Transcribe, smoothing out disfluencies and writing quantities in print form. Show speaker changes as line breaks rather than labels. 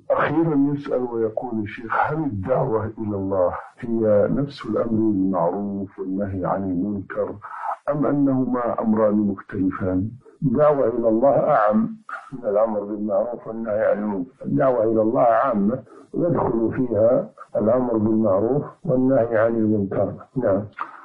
أخيرا يسأل ويقول الشيخ: هل الدعوة إلى الله هي نفس الأمر بالمعروف والنهي عن المنكر، أم أنهما أمران مختلفان؟ الدعوة إلى الله أعم من الأمر بالمعروف والنهي عن المنكر. الدعوة إلى الله عامة يدخل فيها الأمر بالمعروف والنهي عن المنكر. نعم.